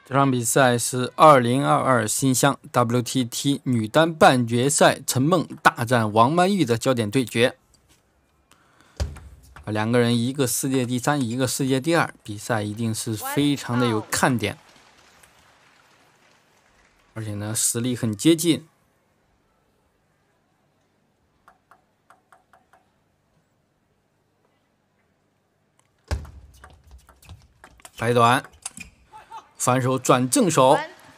这场比赛是2022新乡 WTT 女单半决赛，陈梦大战王曼玉的焦点对决。两个人一个世界第3，一个世界第2，比赛一定是非常的有看点，而且呢实力很接近。白短，反手转正手。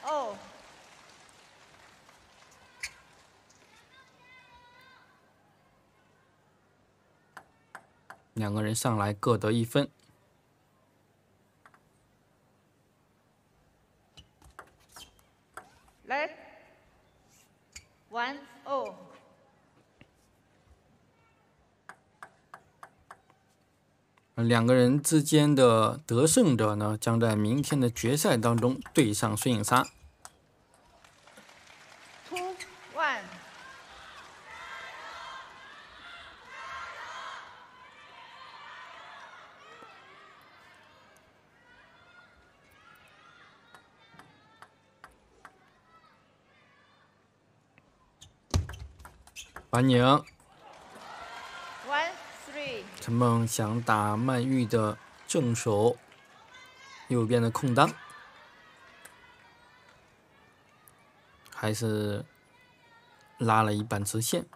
两个人上来各得1分。 来，1-0。 两个人之间的得胜者呢，将在明天的决赛当中对上孙颖莎。 2-1。 反拧。 1-3。 陈梦想打曼玉的正手，右边的空当，还是拉了一板直线。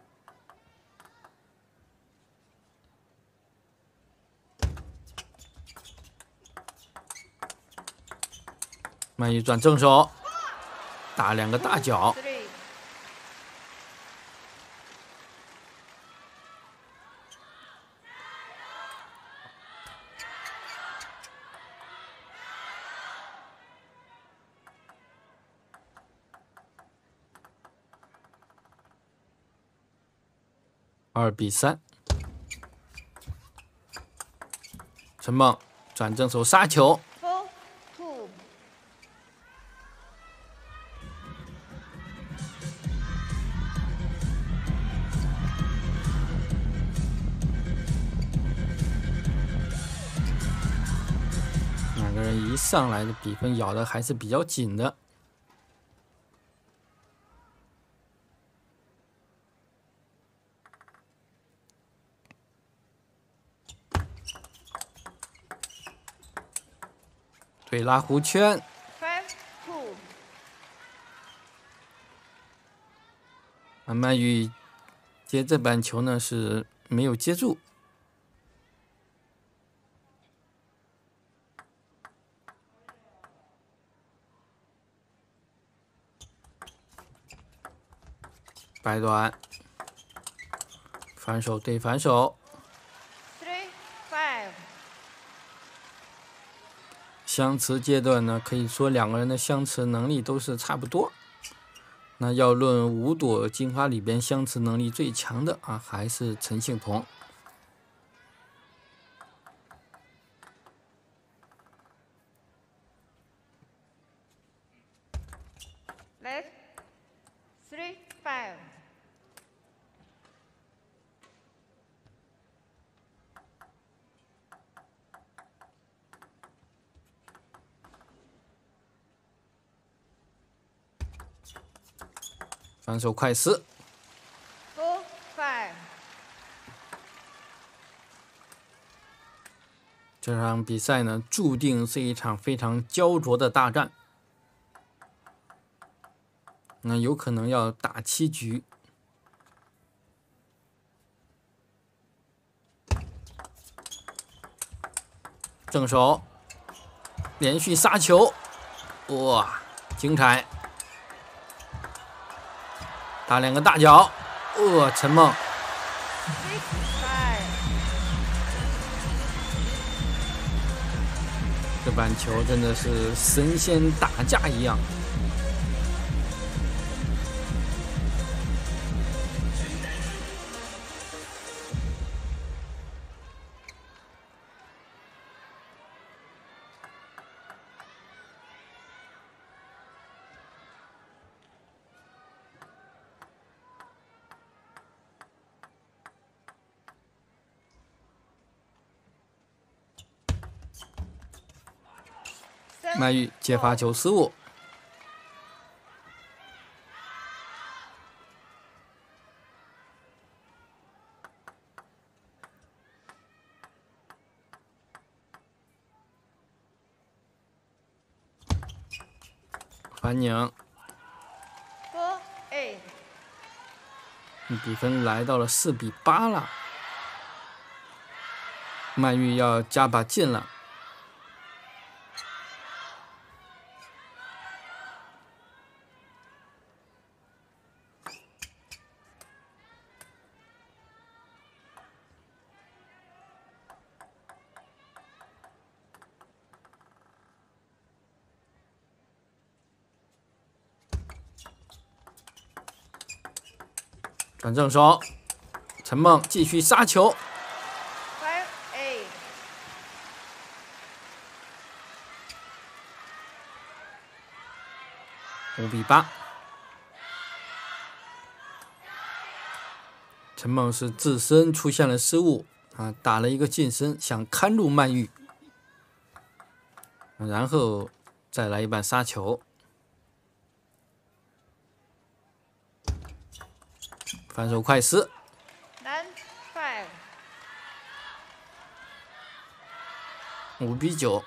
曼玉转正手，打2个大脚。2-3。陈梦转正手杀球。 4-2。 两个人一上来的比分咬的还是比较紧的。对拉弧圈。 5-2。 曼玉接这板球呢是没有接住。白短，反手对反手。 3-5。 相持阶段呢，可以说两个人的相持能力都是差不多。那要论5朵金花里边相持能力最强的啊，还是陈幸同。 来，3-5。 反手快撕。 4-5。 这场比赛呢，注定是一场非常焦灼的大战。那有可能要打7局。正手，连续杀球，哇，精彩！打2个大脚，陈梦。这板球真的是神仙打架一样。 曼玉接发球失误。反拧， 4-8。 比分来到了4-8了。曼玉要加把劲了。转正手，陈梦继续杀球。 5-8。 5-8。陈梦是自身出现了失误啊，打了一个近身，想看住曼玉，然后再来一板杀球。反手快撕。 9-5。 5-9。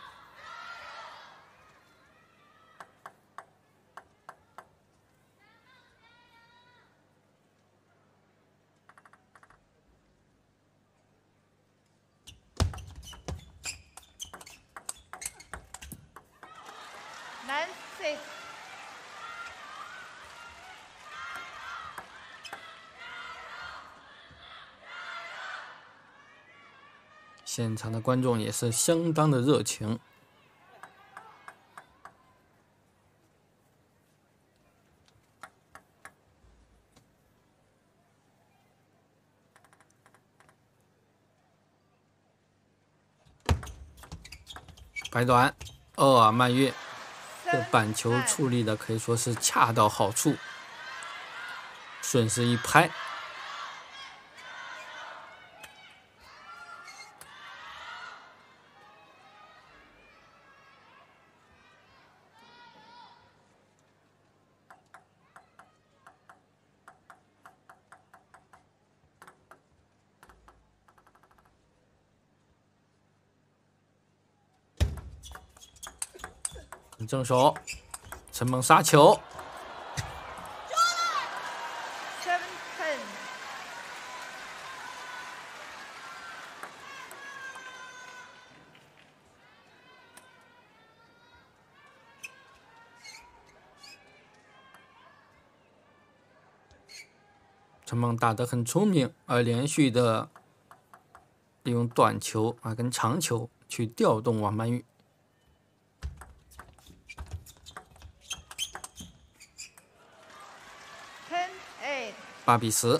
9-6。 现场的观众也是相当的热情。白短，曼玉这板球处理的可以说是恰到好处，顺势一拍。正手，陈梦杀球。 7-10。 陈梦打得很聪明，连续的利用短球跟长球去调动王曼玉。 10-8。 8-10。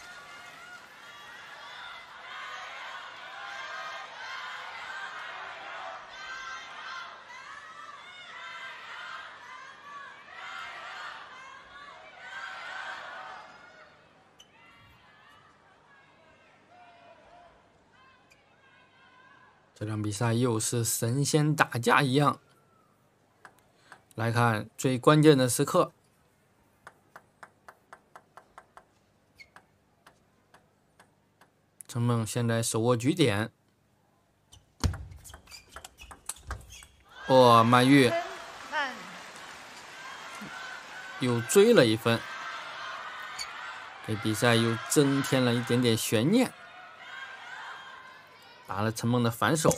这场比赛又是神仙打架一样。来看最关键的时刻，陈梦现在手握局点。曼玉又追了一分，给比赛又增添了一点点悬念。打了陈梦的反手。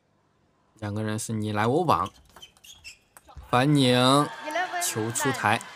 两个人是你来我往，反拧，球出台。